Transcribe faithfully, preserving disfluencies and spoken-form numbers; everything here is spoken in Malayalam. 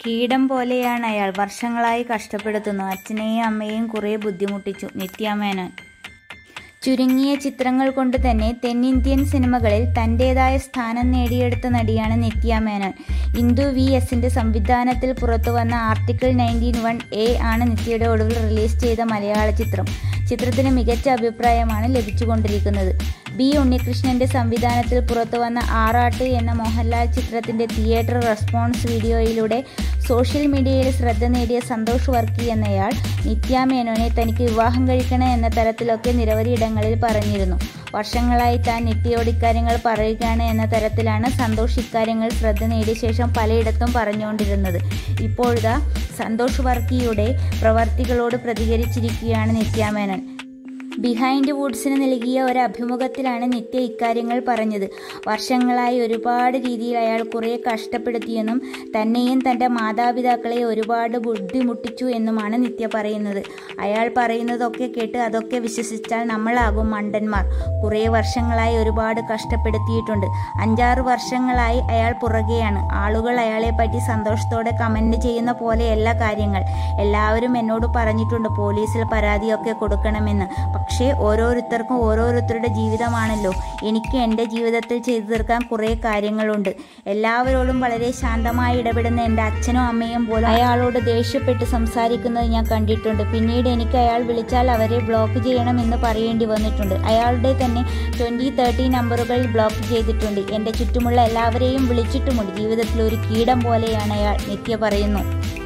കീടം പോലെയാണ് അയാൾ. വർഷങ്ങളായി കഷ്ടപ്പെടുത്തുന്നു. അച്ഛനെയും അമ്മയെയും കുറേ ബുദ്ധിമുട്ടിച്ചു. നിത്യാമേനോൻ. ചുരുങ്ങിയ ചിത്രങ്ങൾ കൊണ്ട് തന്നെ തെന്നിന്ത്യൻ സിനിമകളിൽ തൻ്റേതായ സ്ഥാനം നേടിയെടുത്ത നടിയാണ് നിത്യാമേനോൻ. ഇന്ദു വി എസിൻ്റെ സംവിധാനത്തിൽ പുറത്തുവന്ന ആർട്ടിക്കിൾ നയൻറ്റീൻ വൺ എ ആണ് നിത്യയുടെ ഒടുവിൽ റിലീസ് ചെയ്ത മലയാള ചിത്രം. ചിത്രത്തിന് മികച്ച അഭിപ്രായമാണ് ലഭിച്ചുകൊണ്ടിരിക്കുന്നത്. ബി ഉണ്ണികൃഷ്ണൻ്റെ സംവിധാനത്തിൽ പുറത്തുവന്ന ആറാട്ട് എന്ന മോഹൻലാൽ ചിത്രത്തിൻ്റെ തിയേറ്റർ റെസ്പോൺസ് വീഡിയോയിലൂടെ സോഷ്യൽ മീഡിയയിൽ ശ്രദ്ധ നേടിയ സന്തോഷ് വർക്കി എന്നയാൾ നിത്യാമേനോനെ തനിക്ക് വിവാഹം കഴിക്കണം എന്ന തരത്തിലൊക്കെ നിരവധി ഇടങ്ങളിൽ പറഞ്ഞിരുന്നു. വർഷങ്ങളായി താൻ നിത്യയോട് ഇക്കാര്യങ്ങൾ പറയുകയാണ് എന്ന തരത്തിലാണ് സന്തോഷ് ഇക്കാര്യങ്ങൾ ശ്രദ്ധ നേടിയ ശേഷം പലയിടത്തും പറഞ്ഞുകൊണ്ടിരുന്നത്. ഇപ്പോഴിതാ സന്തോഷ് വർക്കിയുടെ പ്രവർത്തികളോട് പ്രതികരിച്ചിരിക്കുകയാണ് നിത്യാമേനോൻ. ബിഹൈൻഡ് വുഡ്സിന് നൽകിയ ഒരു അഭിമുഖത്തിലാണ് നിത്യ ഇക്കാര്യങ്ങൾ പറഞ്ഞത്. വർഷങ്ങളായി ഒരുപാട് രീതിയിൽ അയാൾ കുറേ കഷ്ടപ്പെടുത്തിയെന്നും തന്നെയും തൻ്റെ മാതാപിതാക്കളെ ഒരുപാട് ബുദ്ധിമുട്ടിച്ചു എന്നുമാണ് നിത്യ പറയുന്നത്. അയാൾ പറയുന്നതൊക്കെ കേട്ട് അതൊക്കെ വിശ്വസിച്ചാൽ നമ്മളാകും മണ്ടന്മാർ. കുറേ വർഷങ്ങളായി ഒരുപാട് കഷ്ടപ്പെടുത്തിയിട്ടുണ്ട്. അഞ്ചാറ് വർഷങ്ങളായി അയാൾ പുറകെയാണ്. ആളുകൾ അയാളെപ്പറ്റി സന്തോഷത്തോടെ കമൻറ്റ് ചെയ്യുന്ന പോലെയല്ല കാര്യങ്ങൾ. എല്ലാവരും എന്നോട് പറഞ്ഞിട്ടുണ്ട് പോലീസിൽ പരാതിയൊക്കെ കൊടുക്കണമെന്ന്. പക്ഷേ ഓരോരുത്തർക്കും ഓരോരുത്തരുടെ ജീവിതമാണല്ലോ. എനിക്ക് എൻ്റെ ജീവിതത്തിൽ ചെയ്തു തീർക്കാൻ കുറേ കാര്യങ്ങളുണ്ട്. എല്ലാവരോടും വളരെ ശാന്തമായി ഇടപെടുന്ന എൻ്റെ അച്ഛനും അമ്മയും പോലും അയാളോട് ദേഷ്യപ്പെട്ട് സംസാരിക്കുന്നത് ഞാൻ കണ്ടിട്ടുണ്ട്. പിന്നീട് എനിക്ക് അയാൾ വിളിച്ചാൽ അവരെ ബ്ലോക്ക് ചെയ്യണമെന്ന് പറയേണ്ടി വന്നിട്ടുണ്ട്. അയാളുടെ തന്നെ ട്വൻറ്റി തേർട്ടി നമ്പറുകൾ ബ്ലോക്ക് ചെയ്തിട്ടുണ്ട്. എൻ്റെ ചുറ്റുമുള്ള എല്ലാവരെയും വിളിച്ചിട്ടുമുണ്ട്. ജീവിതത്തിൽ ഒരു കീടം പോലെയാണ് അയാൾ, നിത്യ പറയുന്നു.